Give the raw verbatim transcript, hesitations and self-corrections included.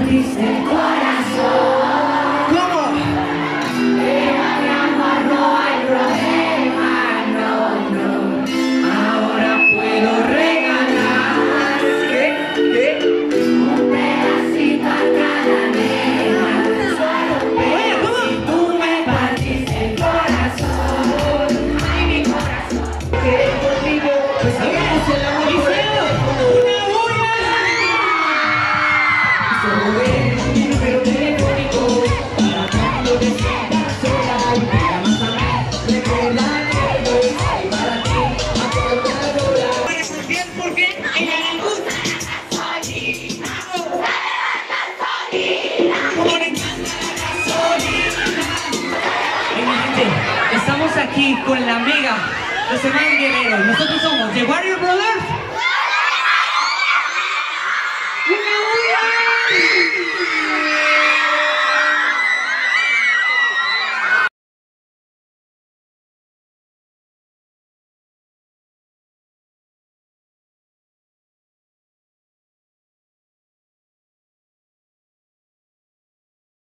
partiste el corazón. ¿Cómo? Pero mi amor no hay problema, no, no. Ahora puedo regalar ¿Qué? ¿Qué? un pedacito a cada nena. Solo un pedacito. Tú me partiste el corazón. Ay, mi corazón. ¿Qué? Conmigo. Pues a ver, es el amor por el teléfono. ¡Una bulla! Solo es mi número telefónico para cuando te sientas sola y me llamas a mí. Recuerda que yo estoy para ti a toda hora. ¿Por qué? Porque ella le gusta la gasolina. Como le encanta la gasolina. Hey, mi gente, estamos aquí con la mega, los hermanos Guerrero. Nosotros somos The Warrior Brothers.